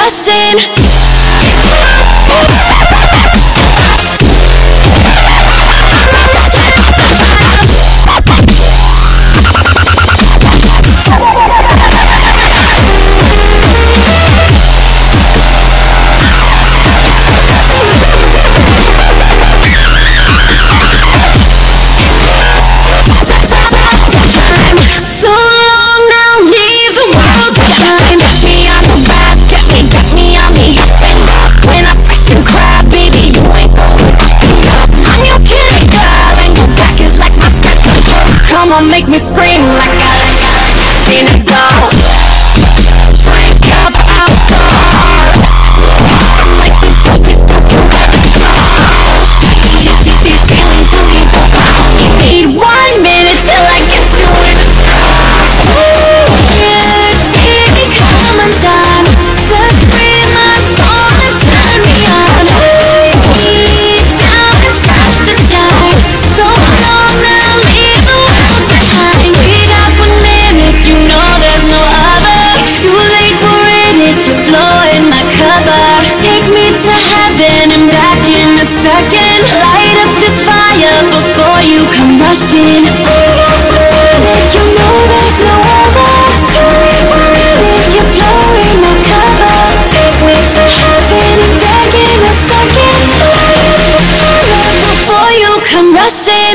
rushing. Come on, make me scream like I seen it go. Drink up our soul. Like these feelings don't even need 1 minute till I get to it. See me come undone. Just free my soul and turn me on. Deep down inside the time. So long I'll leave the world behind. We got 1 minute, you know there's no other. Too late for it if you're blowing my cover. Take me to heaven and back in a second. Light up this fire before you come rushing. We got 1 minute, you know there's no other. Too late for it if you're blowing my cover. Take me to heaven and back in a second. Light up this fire before you come rushing.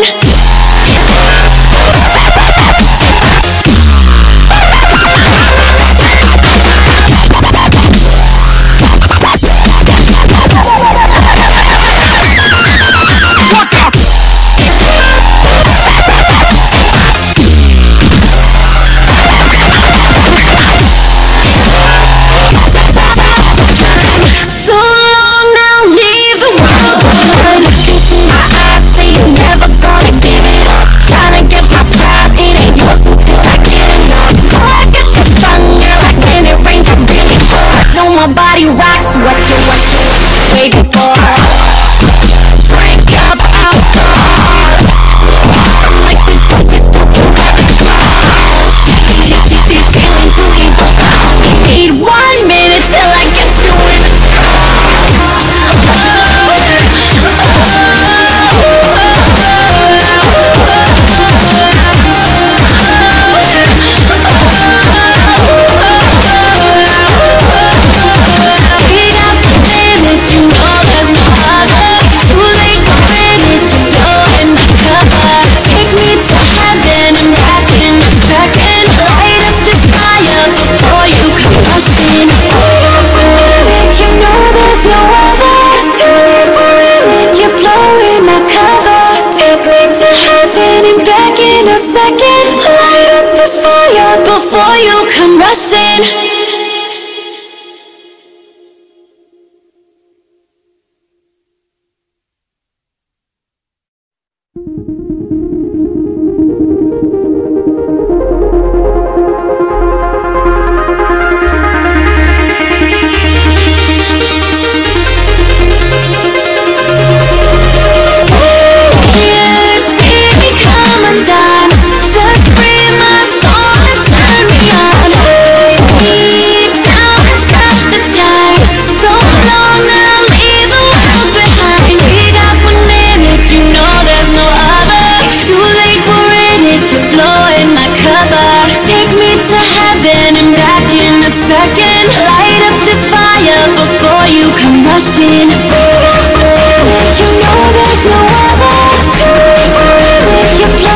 My body rocks, what you waiting for? Drink up our soul. Like these feelings don't even need 1 minute till I get to it. Second, light up this fire before you come rushing.